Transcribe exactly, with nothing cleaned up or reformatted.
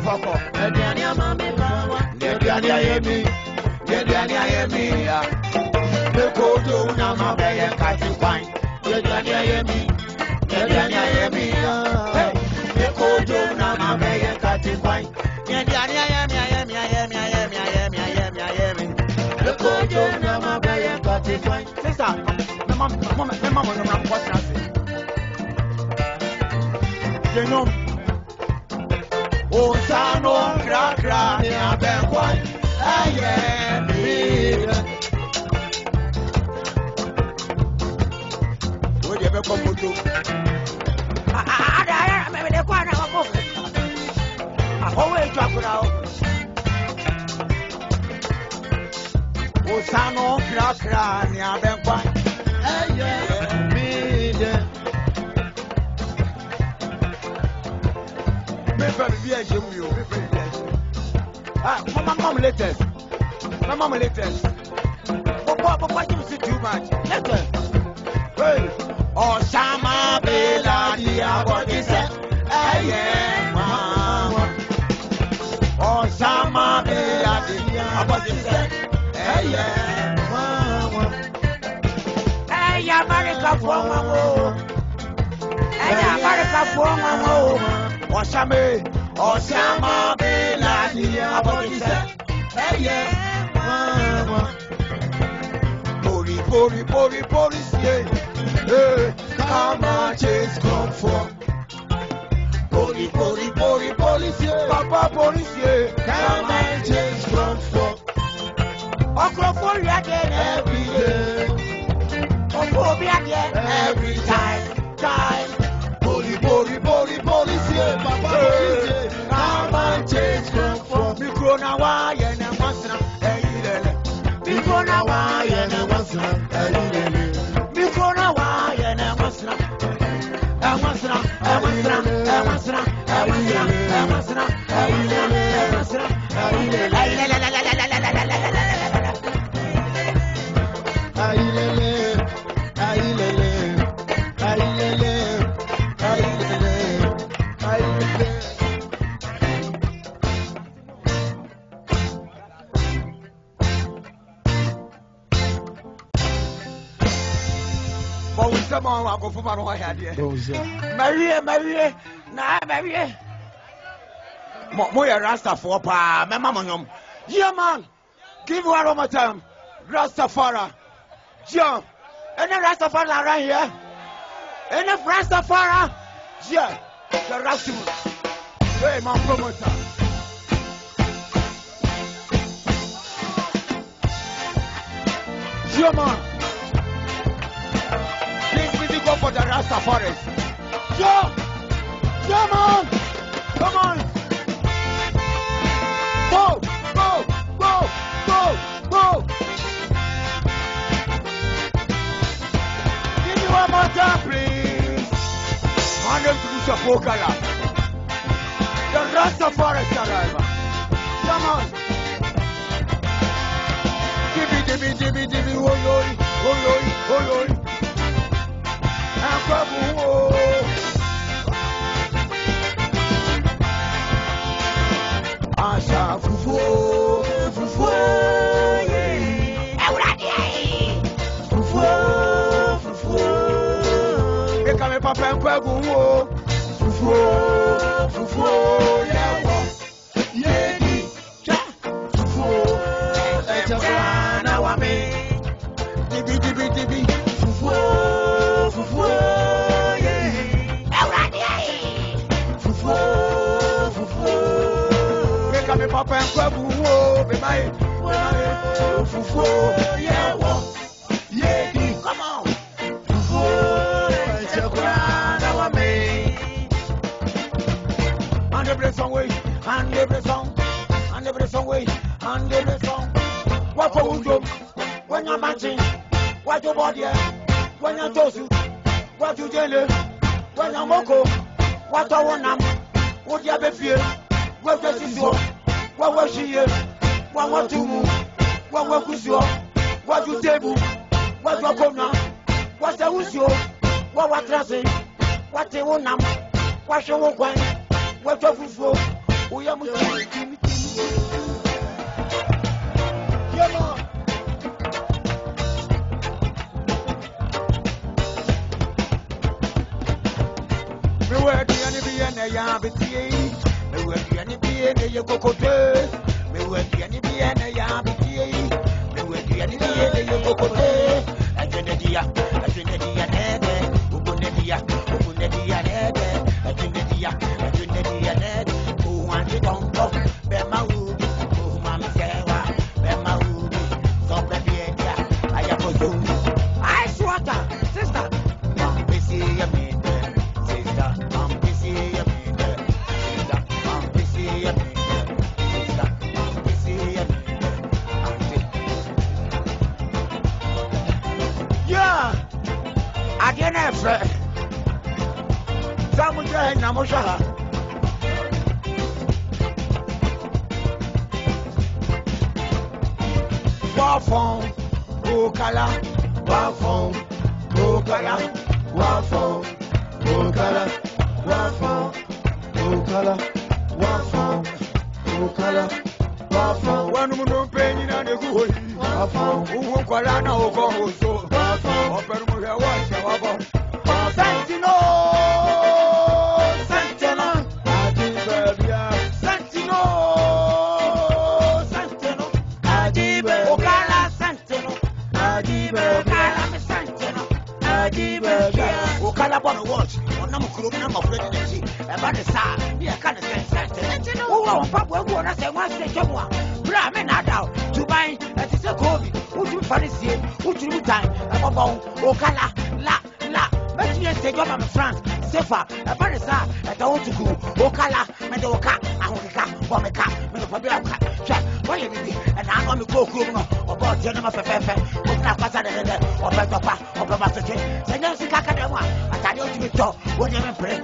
foko. Ediani amami bawa. Ediani ayemi. Ediani ayemi ya. Bekojo na mabeye kati kwine. Ediani ayemi. Ediani ayemi ya. Bekojo na mabeye kati kwine. Ediani ayemi ayemi ayemi ayemi ayemi ayemi ayemi. Bekojo na mabeye kati kwine. Sister, my mom, my mom, my mom, my mom, what's that? You know. O sano gra gra ni abenkwa aye mi o de be ko moto ah ah ah me de kwa na ko ah o we tu akura o sano gra gra ni abenkwa aye mi Ah, mama, mama, latest. My mama, latest. But what, but why do you see too much? Latest. Hey, oh, Sama Bella, dear, what is it? Hey, yeah, mama. Oh, Sama Bella, dear, what is it? Hey, yeah, mama. Hey, America, for mama. Hey, America, for mama. Osame, Osama Bella, dear, what is that? Hey, yeah, mama. Pori, pori, pori, pori, yeah. Hey, come on, chase, come for. Pori, pori, pori, police, yeah. Papa, police, yeah. Come on, chase, come for. Okra for you again every day. Okra be again every time, time. Pori, pori, pori, police, yeah. Papa, police, yeah. Come on, change come from. Mikro na wa ye na wasna, eh ilele. Mikro na wa ye na wasna, eh ilele. Mikro na wa ye na wasna, eh wasna, eh wasna, eh wasna, eh wasna, eh wasna, eh ilele, eh wasna, eh ilele. Ay la la la la la la la la la la la. Ay ilele, ay ilele, ay ilele. Maria, Maria, na Maria. Moya Rasta for pa, my mama. Yeah, man. Give one more time. Rastafari. Yeah. Any Rastafari around here? Any Rastafari? Yeah. The Rastaman. Hey, my promoter. Yeah, man. Go for the Rastafari. Yeah, yeah, man. Come on. Go, go, go, go, go. Give me one more time, please. My name is Okala. The Rastafari arrival. Come on. Give me, give me, give me, give me. Oh, oh, oh, oh, oh. Asha fufu fufu yeah ewradi fufu fufu e ka me papa nkwagun o fufu fufu yawo yedi cha fufu e cha na wa me dibi dibi dibi fufu fufu yeah ewradi fufu fufu me papa and Kwabu, be my fufu, yeah, yeah, come on, fufu, it's a grand our may. And every song way, and every song, and every song way, and every song. What for you? When you're matching, what your body, when you're tosu, what you jelly, when you're moko, what I want, what you be fear, what does it do? What was she? What was you? What was you? What you table? What you come now? What's the issue? What was dressing? What they want now? What you want? What you for? We are moving. Come on. Me work the enemy and I am the Me work the enemy and I am the Me work the enemy and I am the Me work the enemy and I am the I do the dia, I do the dia, nede. Open the dia, open the dia, nede. I do the dia, I do the dia, nede. Who wants to don't go? Be my wood, who mama say what? Be my wood, so be the dia. I am for you. I swear, sister, mom, we see you me. Samuja na mosha Wafon Okala Wafon Okala Wafon Okala Wafon Okala Wafon Okala Wafon Wanu muno penyi na neguhoi Wafon Uwo kwala na oko ozo Wafon Operu mo ya wa se wa bo Santino Santino Adibebia Santino Santino Adibe Okala Santino Adibe Okala me Santino Adibebia Okala bono watch on am kuro na mafre de nti e ba de sa me e ka ne Santino wo wa papa wo na se wan se twemo a bra me na daw Dubai e ti se kobi utu farisie utu time e bobon Okala la la but you say you're my friend safer a very sad I don't want to go Okala me the oka ahorika for me ka me the problem ka check what you did and I want to go no about your number fefe o na kwasa de de o be topa o be masoche say no sika ka dem a atade o ti to wo dem pray